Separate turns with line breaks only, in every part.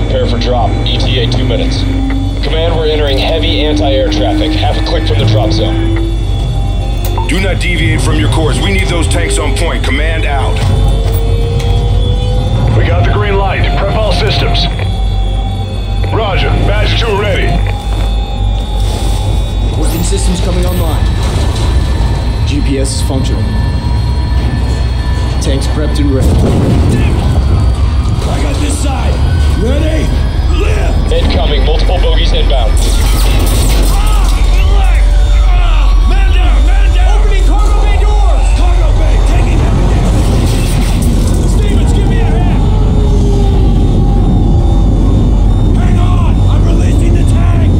prepare for drop. ETA 2 minutes. Command, we're entering heavy anti-air traffic. Have a click from the drop zone.
Do not deviate from your course. We need those tanks on point. Command out.
We got the green light. Prep all systems. Roger. Badge 2 ready.
Working systems coming online. GPS is functional. Tanks prepped and ready.
I got this side. Ready? Lift!
Incoming. Multiple bogies inbound.
Man down! Man down! Opening cargo bay doors! Cargo bay, taking heavy damage. Stevens, give me a hand! Hang on! I'm releasing the tank!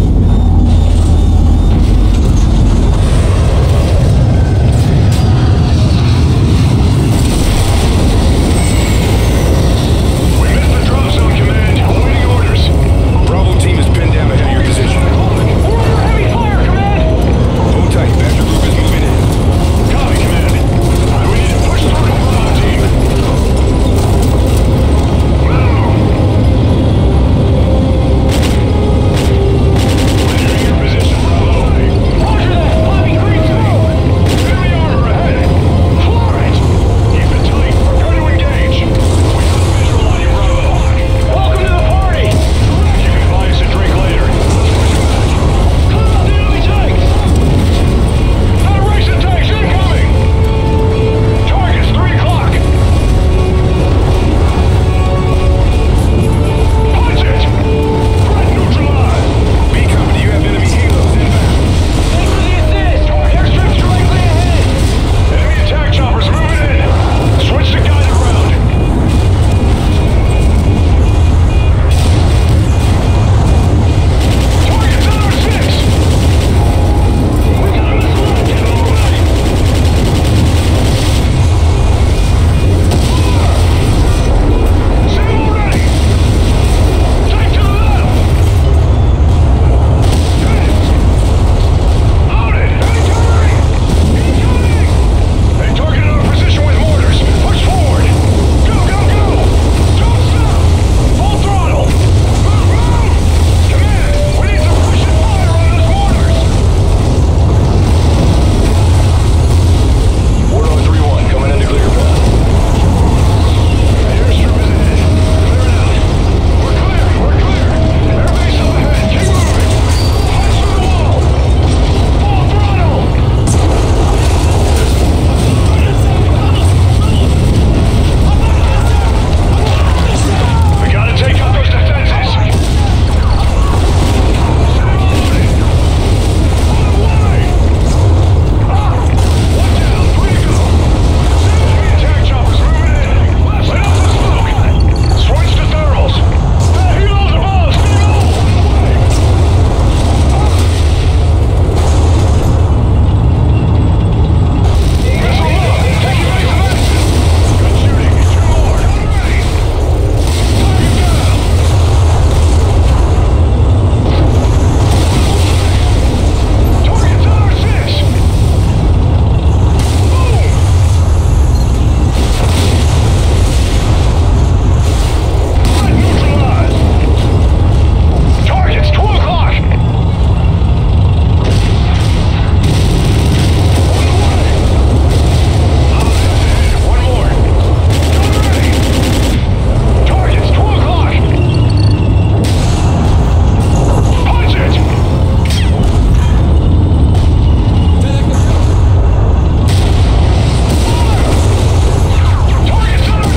We missed the drop zone, Command. Awaiting orders.
Bravo team is pinned down ahead of your position.
We're under heavy fire, Command!
Hold tight. Badger group is moving in.
Copy, Command. We need to push through to Bravo team. Entering your position, Bravo. Roger that. Popping green zone. Enemy armor ahead. Floor it. Keep it tight. Prepare to engage. We have a visual on you, Bravo. Welcome to the party. You can buy us a drink later. Let's push it back. Clear out the enemy tanks. Federation tanks incoming. Target's 3 o'clock. Punch it. Threat neutralized.
B company, you have enemy helos inbound.
Thanks for the assist. Airstrip directly ahead. Enemy attack choppers moving in. Switch to guided round. Target's under 6. We got him this low. Get on the right. Signal ready. Tank to the left. Loaded! Artillery! Incoming! They targeted our position with mortars. Push forward! Go, go, go! Don't stop! Full throttle! Move, move! Command, we need some Russian fire on those mortars! Warthog 3-1, coming into clear path. The airstrip is ahead. Clear it out. We're clear, we're clear! Airbase up ahead, keep moving! Punch through the wall! Full throttle! We gotta take out those defenses! Watch out! 3 to go! Enemy attack choppers moving in! Light up the smoke! Switch to thermals! Helos above! Stay low! Missile low! Take your base medicine! Good shooting! 2 more! Ready! Target down! Target's under 6! Boom! Threat neutralized! Target's 12 o'clock! One more! Gun ready! Target's 12 o'clock! Punch it! Target's under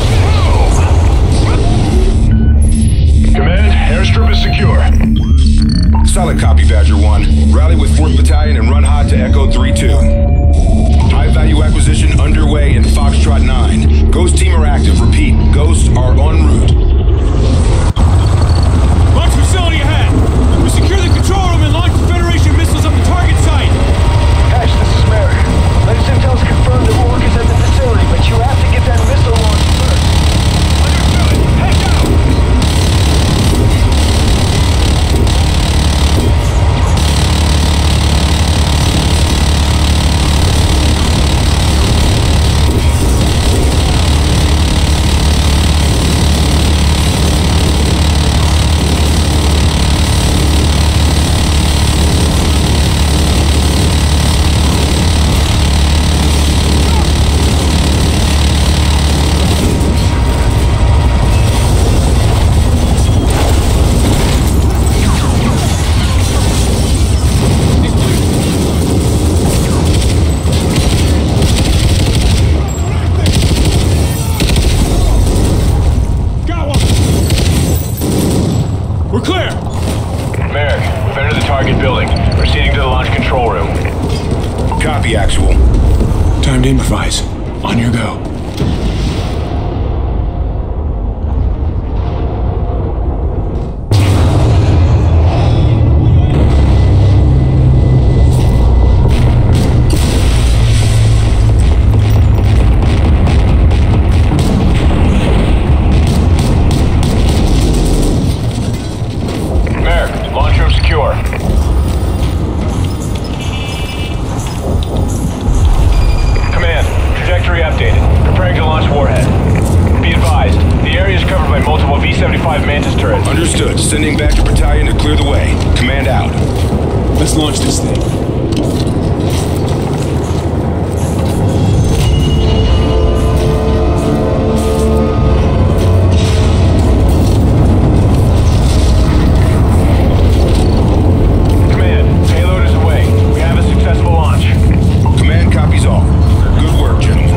6! Command, airstrip is secure.
Solid copy, Badger 1. Rally with 4th Battalion and run hot to Echo 3-2. High-value acquisition underway in Foxtrot 9. Ghost team are active. Repeat, Ghosts are en route.
Launch facility ahead! We secure the control room and launch the Federation missiles up the target site!
Hatch, this is Merrick. Latest intel's confirmed that Orc is at the facility, but you have to get that missile launched first.
Understood! Head down!
We're clear!
Merrick, we've entered the target building. Proceeding to the launch control room.
Copy, Actual.
Time to improvise. On your go.
Understood. Sending Badger Battalion to clear the way. Command out.
Let's launch this thing.
Command, payload is away. We have a successful launch.
Command copies all. Good work, gentlemen.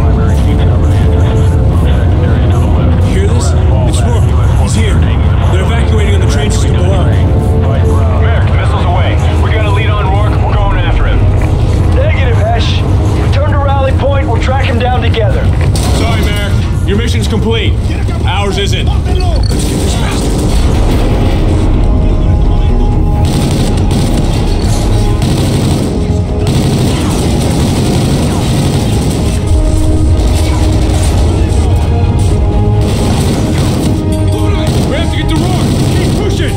Hear this? It's Rourke. He's here. They're evacuating on the train system below.
Merrick, the missile's away. We got a lead on Rourke. We're going after him.
Negative, Hesh. Return to rally point. We'll track him down together.
Sorry, Merrick. Your mission's complete. Ours isn't. Let's get this bastard. We have to get to Rourke. Keep pushing.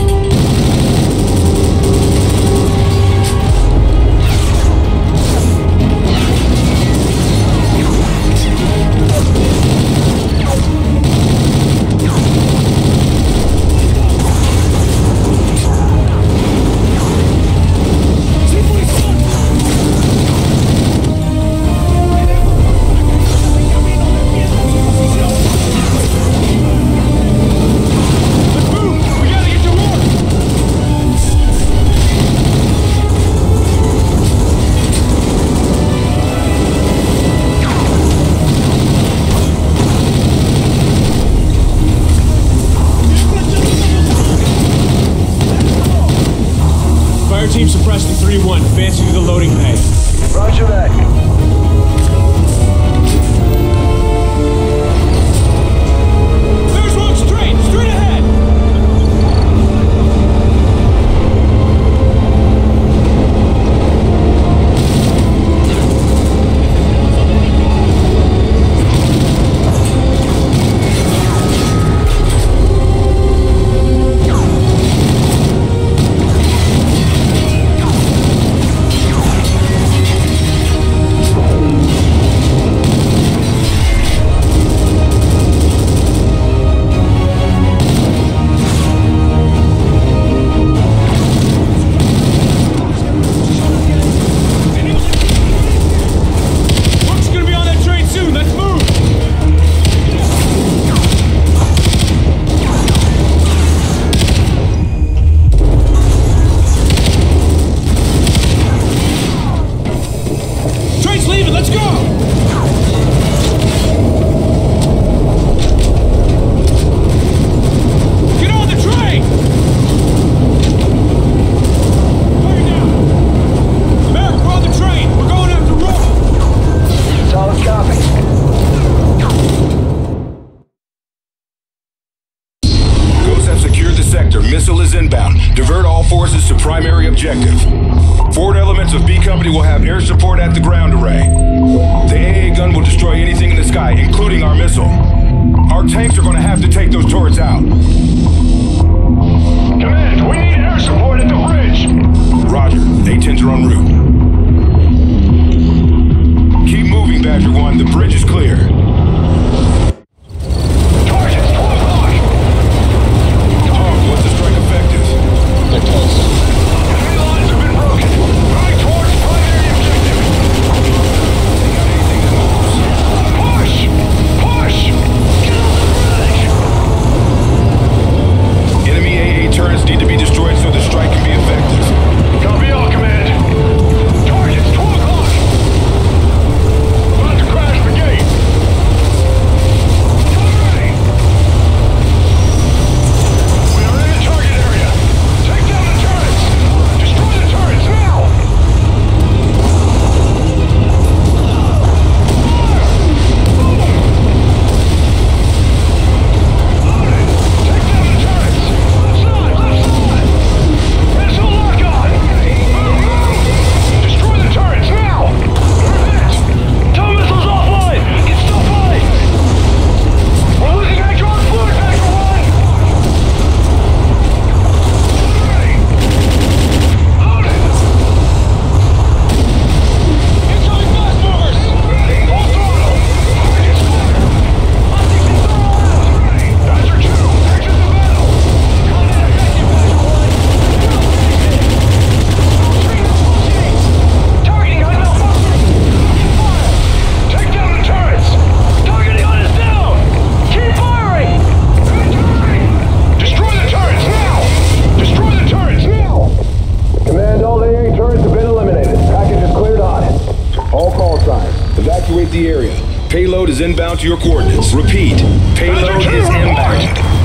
Team suppressed in 3-1. Advancing to the loading bay.
Roger that.
There's one straight ahead! Let's go! Get on the train! Fire down! Merrick, we're on the train! We're going after Rourke!
Solid copy.
Ghosts have secured the sector. Missile is inbound. Divert all forces to primary objective. Forward elements of B Company will have air support at the ground array. The AA gun will destroy anything in the sky, including our missile. Our tanks are going to have to take those turrets out.
Command, we need air support at the bridge.
Roger. A-10s are en route. Keep moving, Badger 1. The bridge is clear.
Target's 12 o'clock.
Tom, what's the strike effective?
They're close.
Enemy lines have been broken. Moving towards primary objective. Push! Push! Get on the bridge!
payload is inbound to your coordinates. Repeat, payload is inbound.